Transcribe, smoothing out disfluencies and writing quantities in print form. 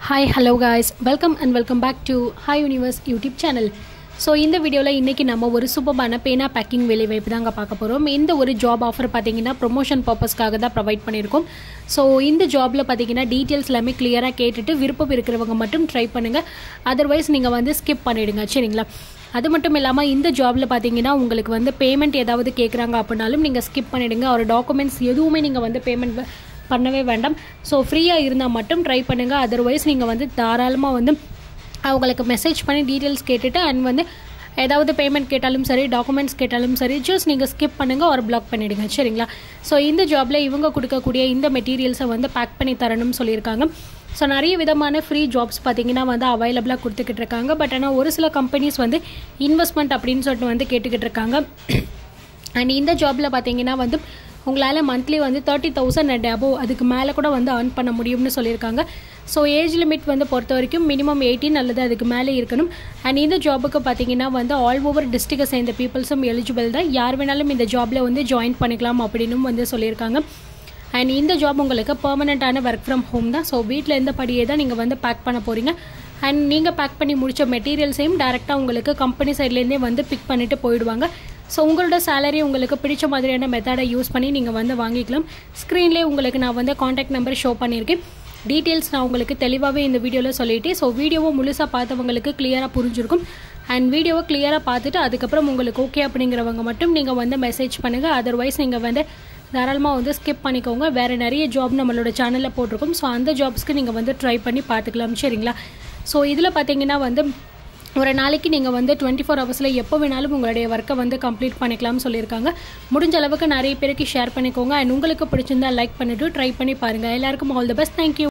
Hi, hello guys, welcome back to HiiiUniverse YouTube channel. So in the video la இன்னைக்கு நம்ம ஒரு சூப்பரான பேனா பேக்கிங் வேலை வாய்ப்பு தாங்க பார்க்க போறோம். இந்த ஒரு ஜாப் ஆஃபர் பாத்தீங்கன்னா ப்ரமோஷன் பர்பஸ்க்காக தான் ப்ரொவைட் பண்ணிருக்கோம். So இந்த ஜாப்ல பாத்தீங்கன்னா டீடைல்ஸ் எல்லாமே கிளியரா கேட்டுட்டு விருப்பம் இருக்கிறவங்க மட்டும் ட்ரை பண்ணுங்க. அதர்வைஸ் நீங்க வந்து ஸ்கிப் பண்ணிடுங்க சரிங்களா? அது மட்டும் இல்லாம இந்த ஜாப்ல பாத்தீங்கன்னா உங்களுக்கு வந்து பேமெண்ட் ஏதாவது கேக்குறாங்க அப்படினாலும் நீங்க ஸ்கிப் பண்ணிடுங்க. ஒரு டாக்குமெண்ட்ஸ் எதுவுமே நீங்க வந்து பேமெண்ட் பண்ணவே வேண்டாம். ஸோ ஃப்ரீயாக இருந்தால் மட்டும் ட்ரை பண்ணுங்கள். அதர்வைஸ் நீங்கள் வந்து தாராளமாக வந்து அவங்களுக்கு மெசேஜ் பண்ணி டீட்டெயில்ஸ் கேட்டுட்டு அண்ட் வந்து ஏதாவது பேமெண்ட் கேட்டாலும் சரி டாக்குமெண்ட்ஸ் கேட்டாலும் சரி ஜஸ்ட் நீங்கள் ஸ்கிப் பண்ணுங்கள் ஒரு பிளாக் பண்ணிவிடுங்க சரிங்களா? ஸோ இந்த ஜாபில் இவங்க கொடுக்கக்கூடிய இந்த மெட்டீரியல்ஸை வந்து பேக் பண்ணி தரணும்னு சொல்லியிருக்காங்க. ஸோ நிறைய விதமான ஃப்ரீ ஜாப்ஸ் பார்த்திங்கன்னா வந்து அவைலபிளாக கொடுத்துக்கிட்டு இருக்காங்க. பட் ஆனால் ஒரு சில கம்பெனிஸ் வந்து இன்வெஸ்ட்மெண்ட் அப்படின்னு சொல்லிட்டு வந்து கேட்டுக்கிட்டு இருக்காங்க. அண்ட் இந்த ஜாபில் பார்த்திங்கன்னா வந்து உங்களால் மந்த்லி வந்து 30,000 அண்ட் அபோவ் அதுக்கு மேலே கூட வந்து earn பண்ண முடியும்னு சொல்லியிருக்காங்க. ஸோ ஏஜ் லிமிட் வந்து பொறுத்த வரைக்கும் மினிமம் 18 அல்லது அதுக்கு மேலே இருக்கணும். அண்ட் இந்த ஜாபுக்கு பார்த்தீங்கன்னா வந்து ஆல் ஓவர் டிஸ்ட்ரிக்டை சேர்ந்த பீப்புள்ஸும் எலிஜிபிள் தான். யார் வேணாலும் இந்த ஜாபில் வந்து ஜாயின் பண்ணிக்கலாம் அப்படின்னு வந்து சொல்லியிருக்காங்க. அண்ட் இந்த ஜாப் உங்களுக்கு பெர்மனெண்ட்டான ஒர்க் ஃப்ரம் ஹோம் தான். ஸோ வீட்டில் இருந்தபடியே தான் நீங்கள் வந்து பேக் பண்ண போகிறீங்க. அண்ட் நீங்கள் பேக் பண்ணி முடித்த மெட்டீரியல்ஸையும் டேரெக்டாக உங்களுக்கு கம்பெனி சைட்லேருந்தே வந்து பிக் பண்ணிவிட்டு போயிடுவாங்க. ஸோ உங்களோட சேலரி உங்களுக்கு பிடிச்ச மாதிரியான மெத்தடை யூஸ் பண்ணி நீங்கள் வந்து வாங்கிக்கலாம். ஸ்க்ரீன்லேயே உங்களுக்கு நான் வந்து காண்டாக்ட் நம்பர் ஷோ பண்ணியிருக்கேன். டீட்டெயில்ஸ் நான் உங்களுக்கு தெளிவாகவே இந்த வீடியோவில் சொல்லிவிட்டு ஸோ வீடியோவை முழுசாக பார்த்தவங்களுக்கு கிளியராக புரிஞ்சிருக்கும். அண்ட் வீடியோவை கிளியராக பார்த்துட்டு அதுக்கப்புறம் உங்களுக்கு ஓகே அப்படிங்கிறவங்க மட்டும் நீங்கள் வந்து மெசேஜ் பண்ணுங்கள். அதர்வைஸ் நீங்கள் வந்து தாராளமாக வந்து ஸ்கிப் பண்ணிக்கோங்க. வேறு நிறைய ஜாப் நம்மளோட சேனலில் போட்டிருக்கோம். ஸோ அந்த ஜாப்ஸ்க்கு நீங்கள் வந்து ட்ரை பண்ணி பார்த்துக்கலாம் சரிங்களா? ஸோ இதில் பார்த்தீங்கன்னா வந்து ஒரு நாளைக்கு நீங்கள் வந்து 24 ஹவர்ஸில் எப்போ வேணாலும் உங்களுடைய ஒர்க்கை வந்து கம்ப்ளீட் பண்ணிக்கலாம்னு சொல்லியிருக்காங்க. முடிஞ்ச அளவுக்கு நிறைய பேருக்கு ஷேர் பண்ணிக்கோங்க. அண்ட் உங்களுக்கு பிடிச்சிருந்தா லைக் பண்ணிவிட்டு ட்ரை பண்ணி பாருங்கள். எல்லாருக்கும் ஆல் தி பெஸ்ட். தேங்க்யூ.